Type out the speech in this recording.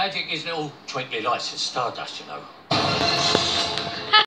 Magic isn't all twinkly lights and stardust, you know.